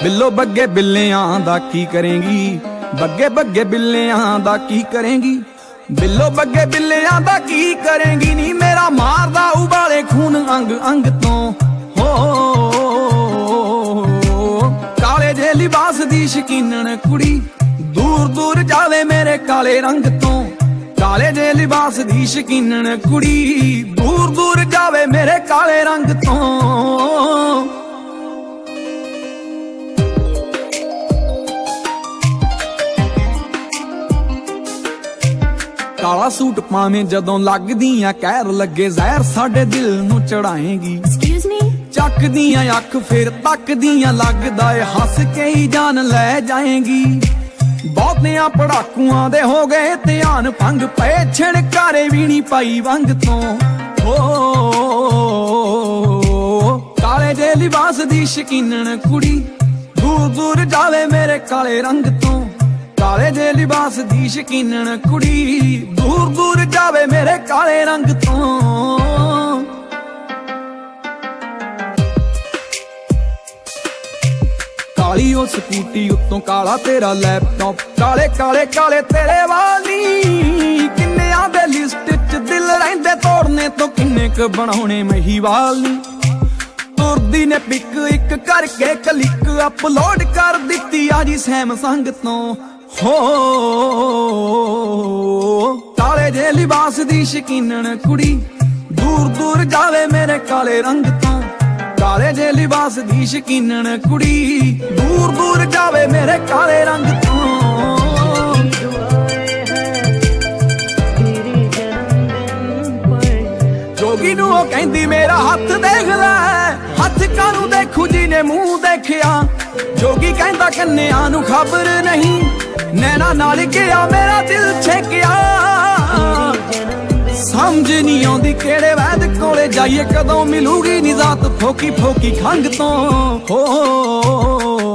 बिल्लो बग्गे बिल्लियां दा की करेंगी, बग्गे बग्गे बिल्लियां दा की करेंगी, बिल्लो बग्गे बिल्लियां दा की करेंगी नी मेरा मारदा उबाले खून अंग अंग तो हो। काले जे लिबास दी शकीनन कुड़ी दूर दूर जावे मेरे काले रंग तो, काले जे लिबास दी शकीनन कुड़ी दूर दूर जावे मेरे काले रंग तो। काला सूट पावे जदों लगदियां कहर लगे जहर साडे दिल नू चढ़ाएगी। चकदियां अख फिर तकदियां लगदा ए हस के ही जान ले जाएगी। बहुतियां पड़ाकुआं दे हो गए ध्यान भंग पे छिड़कारे भी नहीं पाई वंग तो हो। काले जे लिबास दी शकीनन कुड़ी दूर दूर जावे मेरे काले रंग तो, काले जे लिबास दी शकीनन कुड़ी दूर दूर जावे मेरे काले रंग तो। काली ओ स्कूटी उत्तों काला तेरा लैपटॉप, काले काले काले तेरे वाली किन्नियां दे लिस्ट च दिल रहिंदे तोड़ने तो किन्ने क बनाउणे महीवाल नी। तुरदी ने पिक एक करके क्लिक अपलोड कर दित्ती आजी सैमसंग तो हो। काले जे लिबास दी शकीनन कुड़ी दूर दूर जावे मेरे काले रंग तो, काले जे लिबास दी शकीनन कुड़ी दूर दूर जावे मेरे काले रंग तो। जोगी नू ओ कहंदी मेरा हथ देख लै, हथ कानू देखू जी ने मुंह देखिया। जोगी कहंदा कन्या नू खबर नहीं, नैना नाल गया मेरा दिल छेकिया। समझ नहीं आउंदी केड़े वैद कोले जाइए, कदों मिलूगी निजात फोकी फोकी खंग तो हो।